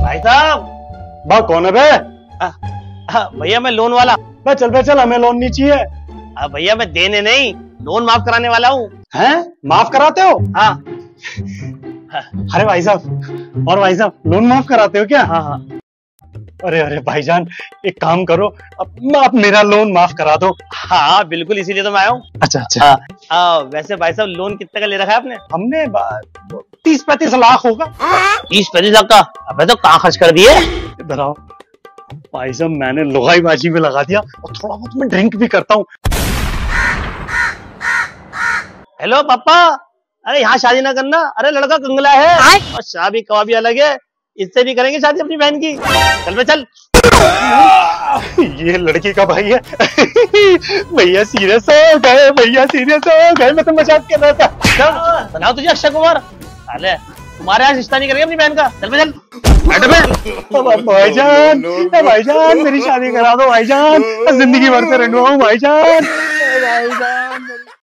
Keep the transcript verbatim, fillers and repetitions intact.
भाई साहब। बा कौन है बे? भैया मैं लोन वाला। बे चल बे चल, हमें लोन नहीं चाहिए। भैया मैं देने नहीं, लोन माफ कराने वाला हूँ। हैं? माफ कराते हो? हाँ। अरे भाई साहब, और भाई साहब लोन माफ कराते हो क्या? हाँ हाँ। अरे अरे भाईजान, एक काम करो, अब आप मेरा लोन माफ करा दो। हाँ बिल्कुल, इसीलिए तो मैं आया हूँ। अच्छा अच्छा। हाँ, वैसे भाई साहब लोन कितने का ले रखा है आपने? हमने तीस पैंतीस लाख होगा। तीस पैंतीस लाख का? अबे तो कहाँ खर्च कर दिए? इधर आओ भाई साहब, मैंने लुगाई बाजी में लगा दिया और थोड़ा बहुत मैं ड्रिंक भी करता हूँ। हेलो पापा, अरे यहाँ शादी ना करना, अरे लड़का कंगला है और शादी कबाबी अलग है, इससे भी करेंगे शादी अपनी बहन की। चल बे चल। ये लड़की का भाई है। भैया सीरियस हो गए, भैया सीरियस हो गए, मैं तो मजाक कर रहा था। बनाओ तुझे अक्षय कुमार। अरे तुम्हारे यहाँ रिश्ता नहीं करेंगे अपनी बहन का। चल बे चल। भाईजान भाईजान मेरी शादी करा दो भाईजान, जिंदगी भर से रहना हूँ भाईजान। भाईजान